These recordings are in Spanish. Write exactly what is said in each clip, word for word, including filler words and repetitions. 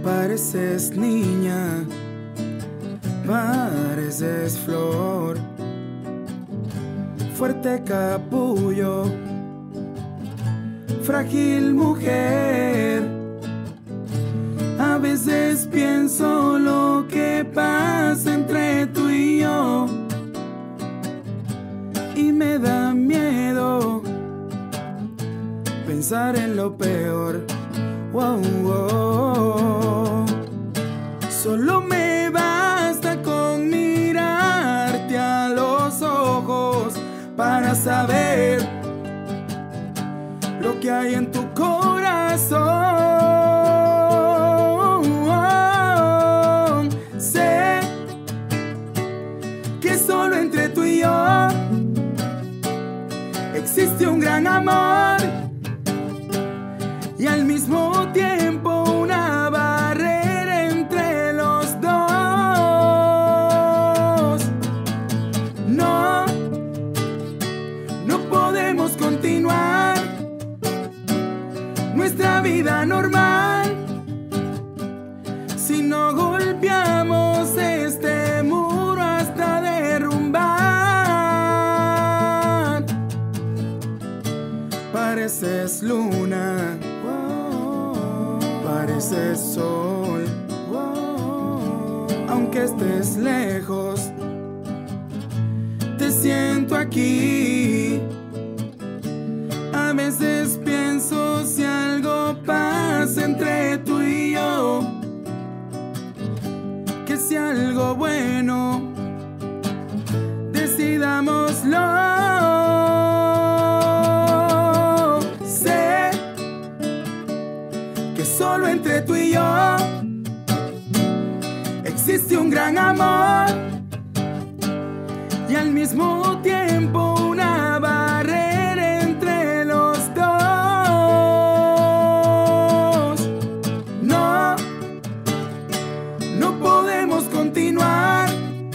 Pareces niña, pareces flor, fuerte capullo, frágil mujer. A veces pienso lo que pasa entre tú y yo y me da miedo pensar en lo peor. Wow, wow. Solo me basta con mirarte a los ojos para saber lo que hay en tu corazón. Sé que solo entre tú y yo existe un gran amor y al mismo tiempo una barrera entre los dos. No, no podemos continuar nuestra vida normal si no golpeamos este muro hasta derrumbar. Pareces luna, pareces sol, aunque estés lejos, te siento aquí. A veces pienso si algo pasa entre tú y yo, que si algo bueno, decidámoslo. Sé que solo entre tú y yo existe un gran amor y al mismo tiempo una barrera entre los dos. No, no podemos continuar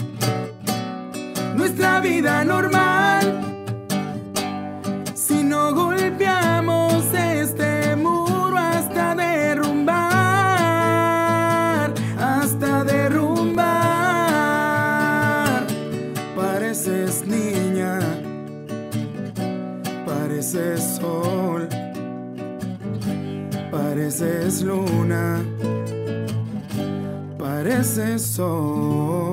nuestra vida normal si no golpeamos este muro hasta derrumbar, hasta derrumbar. Pareces niña, pareces sol, pareces luna, pareces sol.